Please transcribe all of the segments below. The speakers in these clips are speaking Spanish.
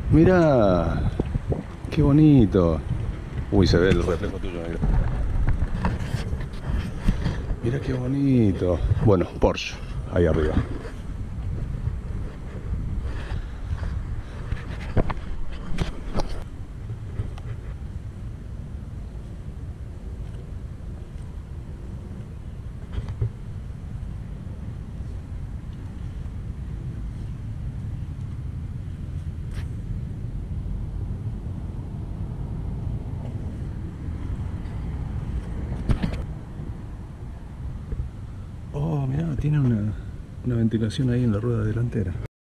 Mirá, qué bonito. Uy, se ve el reflejo tuyo, mira. Mira qué bonito. Bueno, Porsche, ahí arriba. Oh, mirá, tiene una ventilación ahí en la rueda delantera.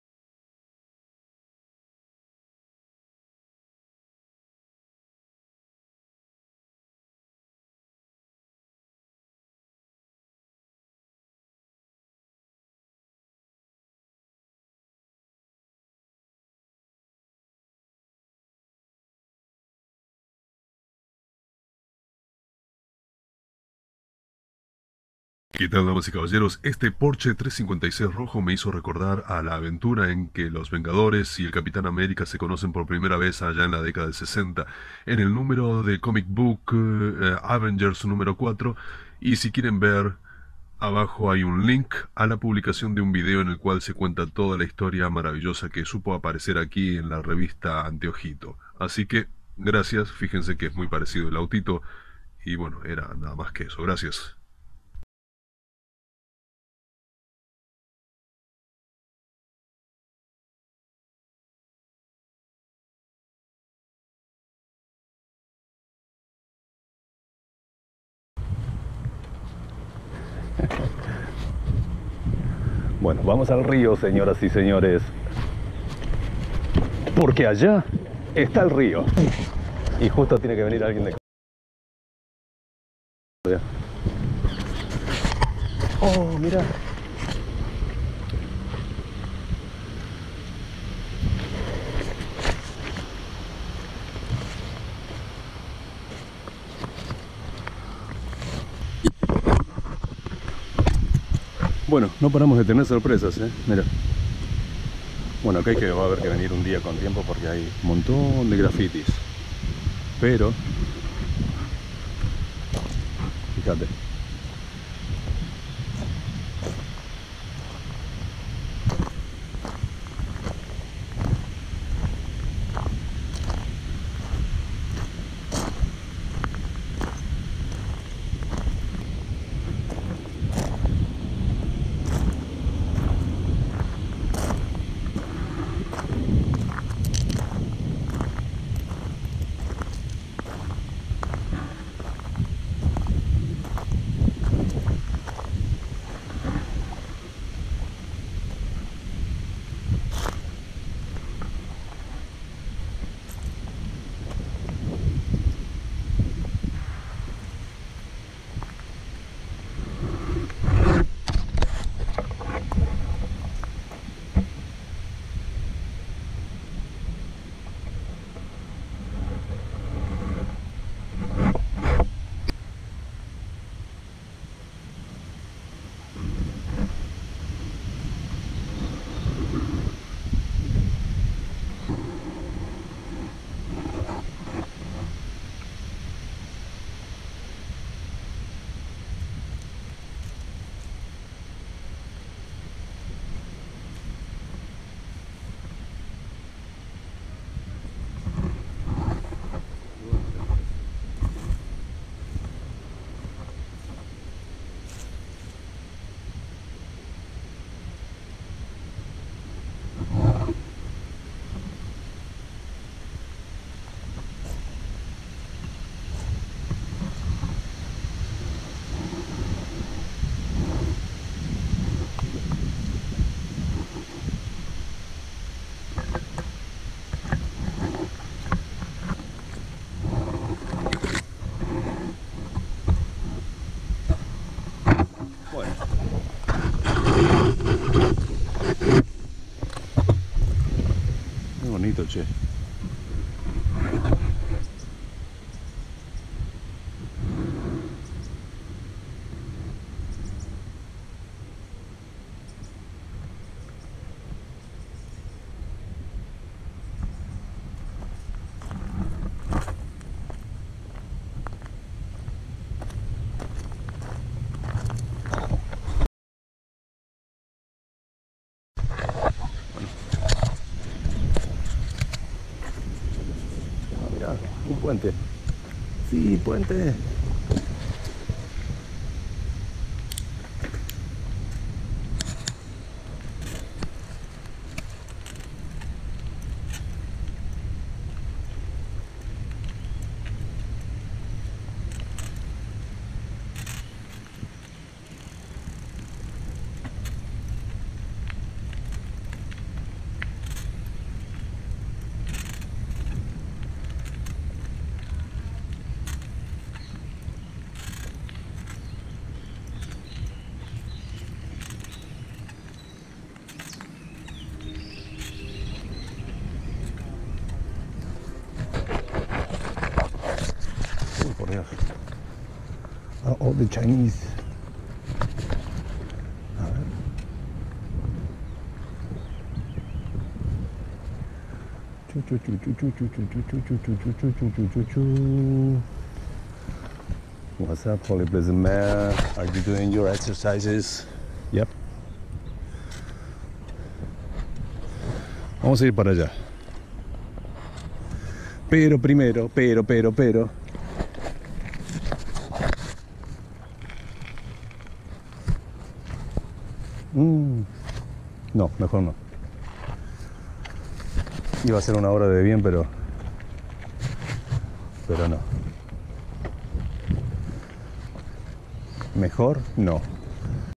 ¿Qué tal, damas y caballeros? Este Porsche 356 rojo me hizo recordar a la aventura en que los Vengadores y el Capitán América se conocen por primera vez allá en la década del 60, en el número de comic book Avengers número 4. Y si quieren ver, abajo hay un link a la publicación de un video en el cual se cuenta toda la historia maravillosa que supo aparecer aquí en la revista Anteojito. Así que, gracias, fíjense que es muy parecido el autito, y bueno, era nada más que eso. Gracias. Bueno, vamos al río, señoras y señores. Porque allá está el río. Y justo tiene que venir alguien de... Oh, mira. Bueno, no paramos de tener sorpresas, ¿eh? Mira. Bueno, acá va a haber que venir un día con tiempo porque hay un montón de grafitis. Pero, fíjate. Bueno, qué bonito, che. Un puente. Sí, puente. Por Dios. All the Chinese. A ver. What's up, Holy Blessed Mare? Are you doing your exercises? Yep. Vamos a ir para allá. Pero primero, pero. No, mejor no. Iba a ser una hora de bien, pero no. Mejor no.